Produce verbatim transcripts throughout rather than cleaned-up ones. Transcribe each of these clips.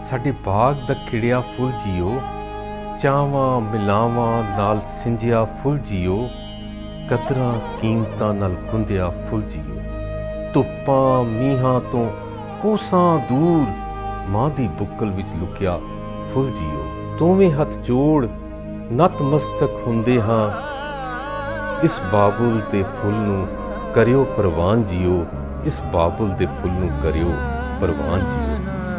साडे बाग दा खिड़िया फुल जियो, चावां मिलावां नाल सिंजिया फुल जियो, कदरां कीमतां नाल गुंदिया फुल जियो। धुप्पां मीहां तो कोसां दूर मां दी बुक्कल विच लुकिया फुल जियो। दोवें हथ जोड़ नतमस्तक हुंदे हां, इस बाबुल दे फुल नूं करियो परवान जियो, इस बाबुल दे फुल नूं करियो परवान जियो।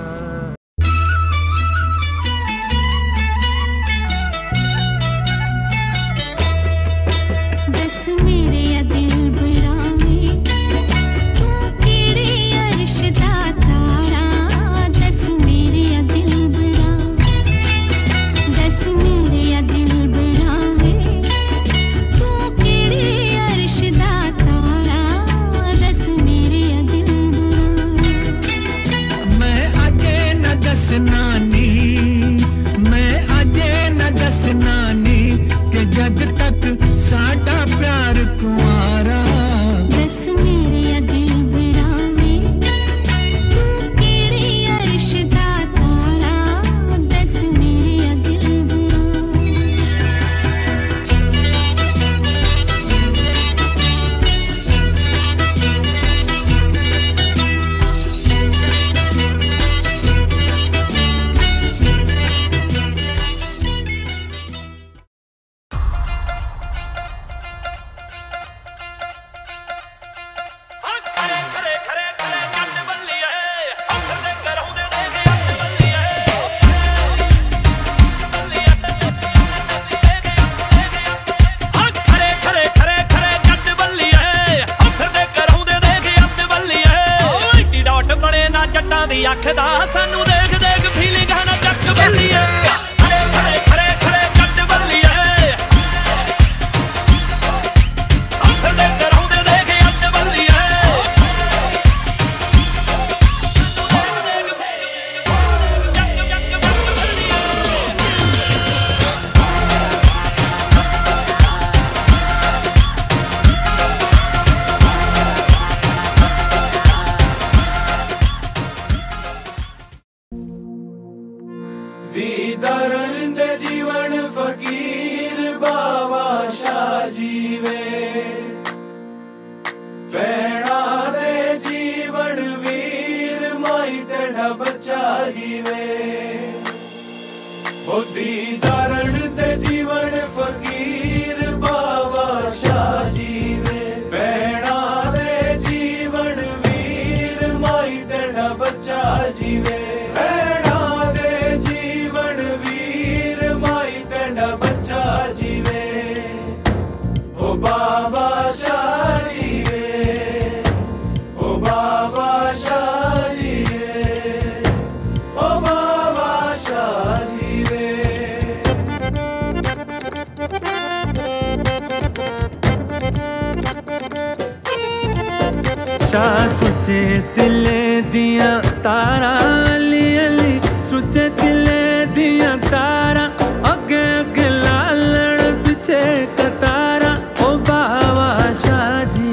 शाह सुचे तिले दिया तारा अली अली सुचे तिले दिया तारा अगे अगे लालड़ पीछे कतारा ओ बाबा शाह जी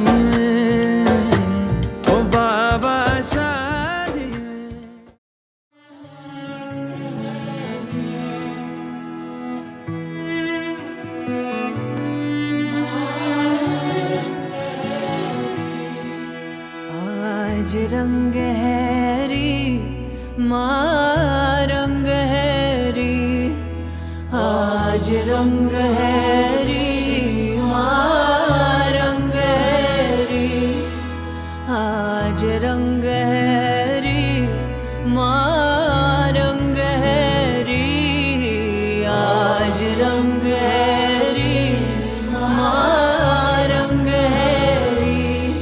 ओ बाबा शाह जी। आज रंग हैरी माँ रंग हैरी, आज रंग हैरी माँ रंग हैरी, आज रंग हैरी माँ रंग हैरी, आज रंग हैरी माँ रंग हैरी,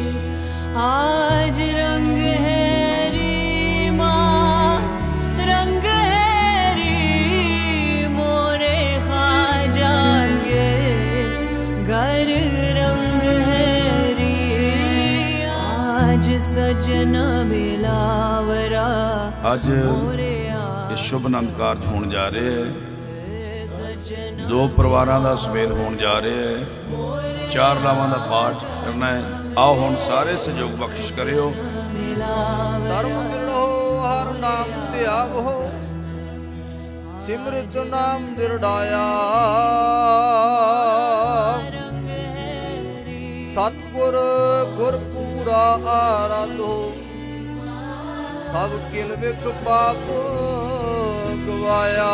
आज रंग हैरी माँ रंग हैरी मोरे ख्वाजा के घर रंग हैरी, आज सजना मिलावरा अज ये शुभ आनंद कारज होने जा रहे हैं। दो परिवारों का समेल होने जा रहे हैं। चार लावां का पाठ करना है। आओ हुण सारे सहयोग बख्शिश करियो। धर्म दृढ़ हो हर नाम त्याग हो, सिमरत नाम दिरडाया सतपुर गुरपूरा आराधो सब किल विक पाप गवाया।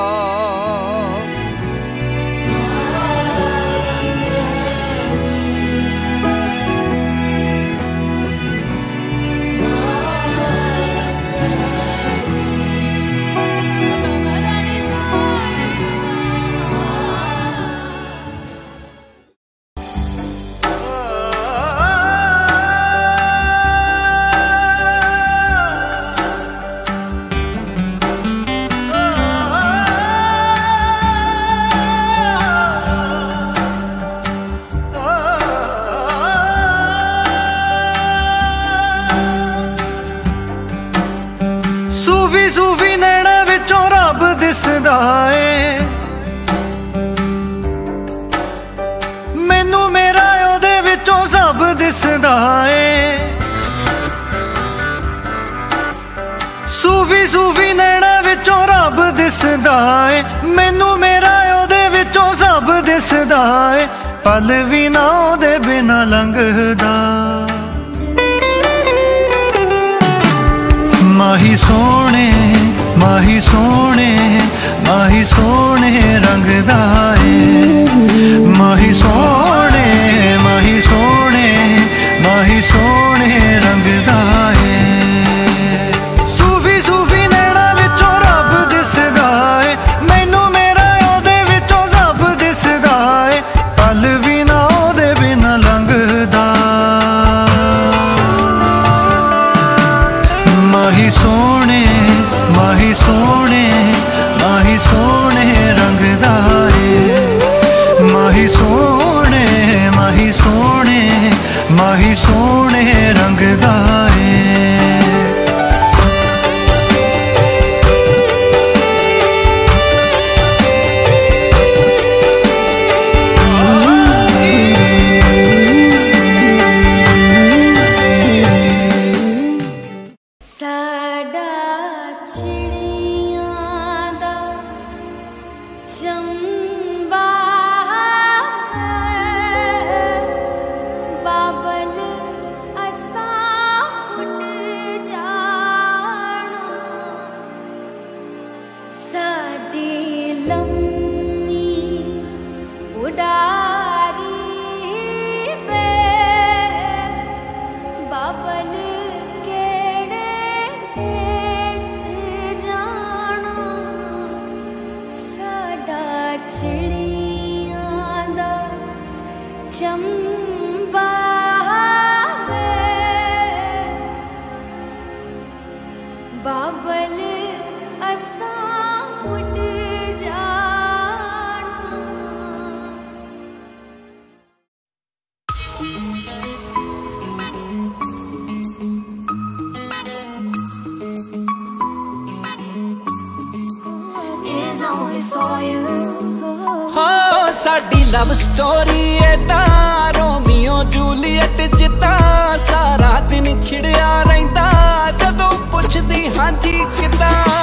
मैनू मेरा ओदे विचों सब दिसदा ए। सूफी सूफी नैना विचों रब दिसदा ए। मैनू मेरा ओदे विचों सब दिसदा ए। पल भी ना ओदे बिना लंघदा। माही सोने माही सोने माही सोने रंगदा ए। माही सोने माही सोने माही सोने रंगदा ए। सूफी सूफी नैना विचों रब दिसदा ए। मैनू मेरा ओदे विचों सब दिसदा ए। पल भी ना ओदे बिना लंघदा। माही सोने माही सोने माही सोने रंगदा ए। माही सोने माही सोने माही सोने रंगदा ए। बाबल असां उड़ जाना। Is only for you. हो साडी लव स्टोरी है तां रोमियो जूलियट जिद्दां सारा दिन खिड़िया रहिंदा जदों पुछदी हां जी किदां।